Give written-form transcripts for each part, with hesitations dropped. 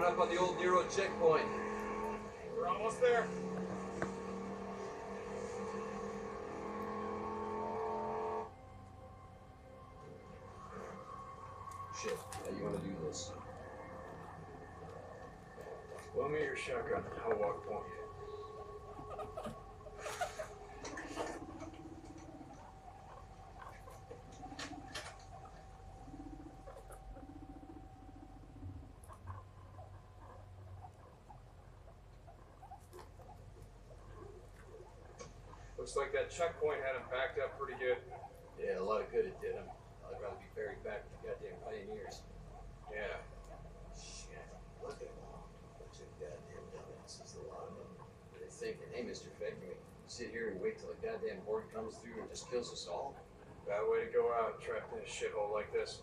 Coming up on the old Nero checkpoint. We're almost there. Shit, how you want to do this? Loan me your shotgun. I'll walk point. Looks like that checkpoint had him backed up pretty good. Yeah, a lot of good it did him. I'd rather be buried back with the goddamn pioneers. Yeah. Shit, look at them all. Bunch of goddamn dumbasses, a lot of them. They're thinking, hey, Mr. Fake, can we sit here and wait till the goddamn horde comes through and just kills us all? Bad way to go out, trapped in a shithole like this.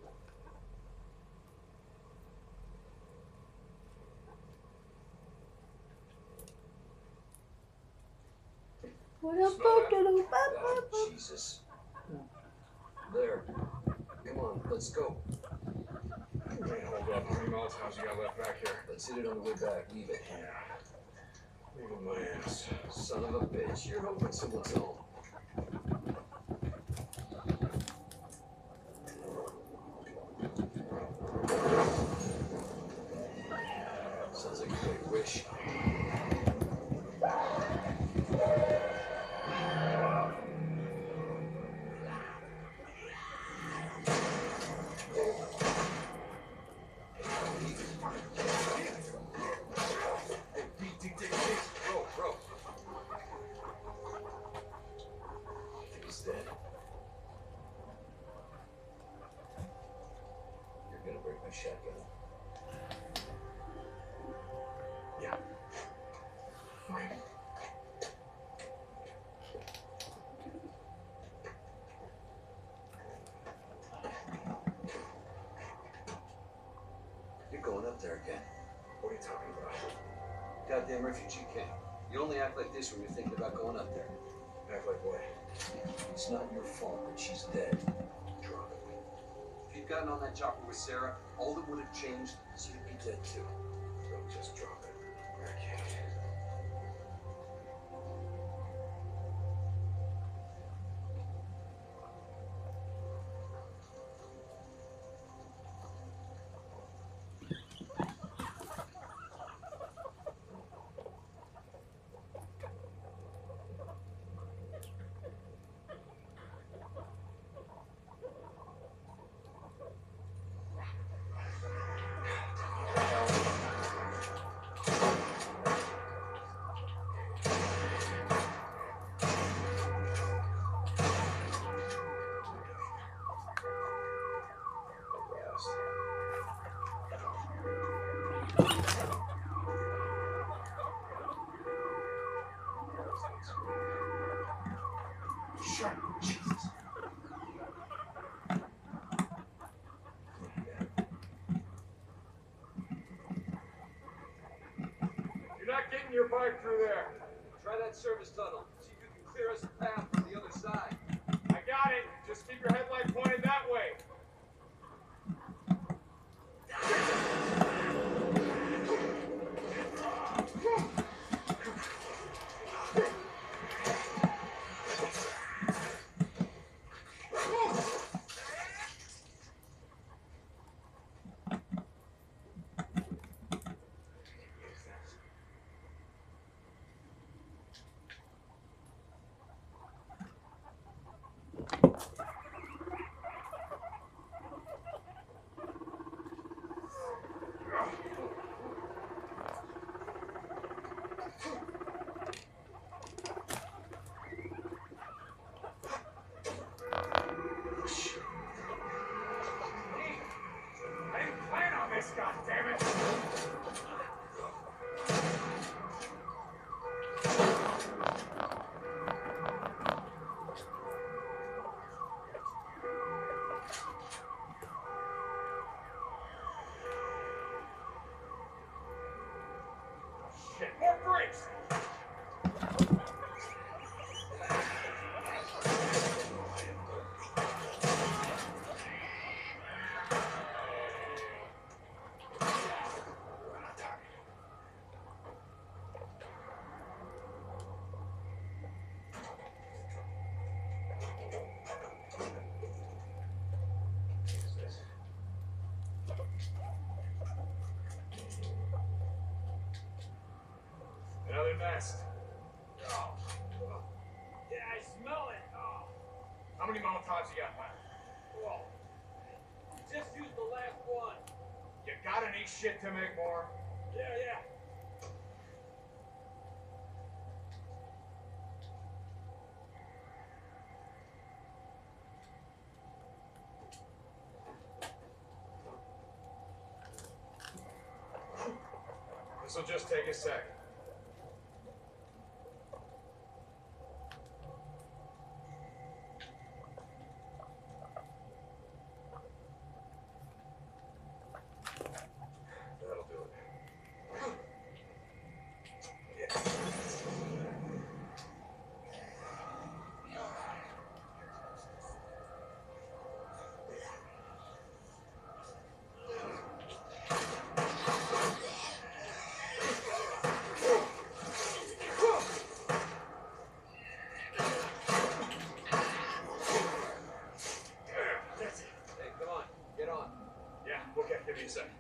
Oh, Jesus. There. Come on, let's go. Wait, hold up. How many Molotovs you got left back here? Let's hit it on the way back. Leave it. Yeah. Leave it my ass. Son of a bitch. You're hoping someone's home. Sounds like a great wish. Shotgun. Yeah. Okay. You're going up there again. What are you talking about? Goddamn refugee camp. You only act like this when you're thinking about going up there. Act like what? It's not your fault that she's dead. Drunk. If you'd gotten on that chopper with Sarah, all that would have changed is you'd be dead too. Don't just drop it. I can't. Shut up, Jesus. You're not getting your bike through there. Try that service tunnel. See if you can clear us a path from the other side. I got it. Just keep your headlight pointed that way. God damn it! Shit, more brakes! Another nest. Oh. Yeah, I smell it. Oh. How many Molotovs you got left? Whoa. Just used the last one. You got any shit to make more? Yeah, yeah. This'll just take a second. That'll do it. Yeah. That's it. Hey, come on, get on. Yeah, okay, give me a sec.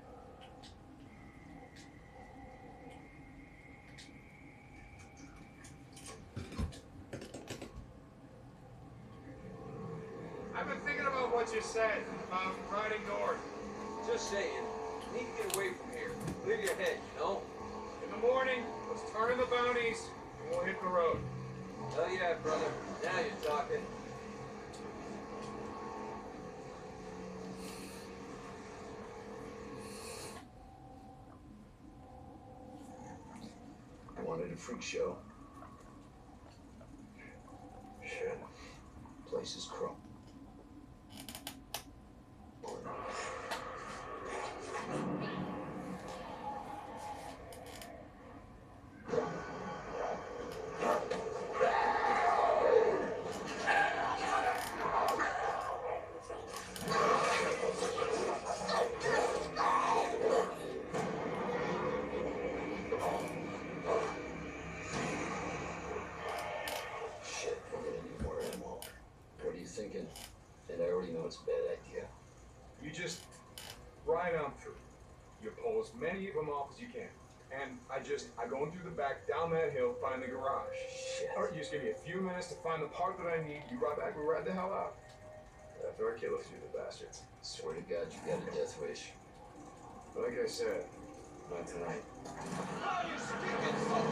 I've been thinking about what you said about riding north. Just saying, you need to get away from here. Clear your head, you know? In the morning, let's turn in the bounties, and we'll hit the road. Hell yeah, brother. Now you're talking. Wanted a freak show. Shit. Place is crump. Shit, we're gonna need more ammo. What are you thinking? And I already know it's a bad idea. You just ride on through. You pull as many of them off as you can. And I go in through the back, down that hill, find the garage. Shit. All right, you just give me a few minutes to find the part that I need. You ride back, we ride the hell out. After I kill a few of the bastards. Swear to God, you got a death wish. Like I said, Not tonight. Oh, you stinking son